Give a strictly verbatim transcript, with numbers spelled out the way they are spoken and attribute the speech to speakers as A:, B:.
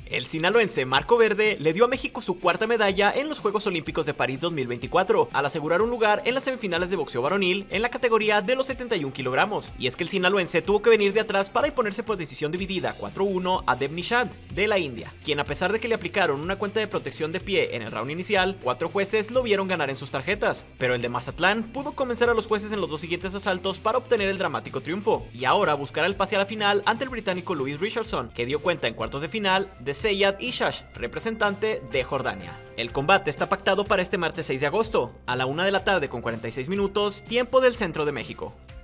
A: El sinaloense Marco Verde le dio a México su cuarta medalla en los Juegos Olímpicos de París dos mil veinticuatro, al asegurar un lugar en las semifinales de boxeo varonil en la categoría de los setenta y un kilogramos. Y es que el sinaloense tuvo que venir de atrás para imponerse por decisión dividida cuatro uno a Dev Nishant, de la India, quien a pesar de que le aplicaron una cuenta de protección de pie en el round inicial, cuatro jueces lo vieron ganar en sus tarjetas, pero el de Mazatlán pudo convencer a los jueces en los dos siguientes asaltos para obtener el dramático triunfo, y ahora buscará el pase a la final ante el británico Louis Richardson, que dio cuenta en cuartos de final de Seyad Ishash, representante de Jordania. El combate está pactado para este martes seis de agosto, a la una de la tarde con cuarenta y seis minutos, tiempo del centro de México.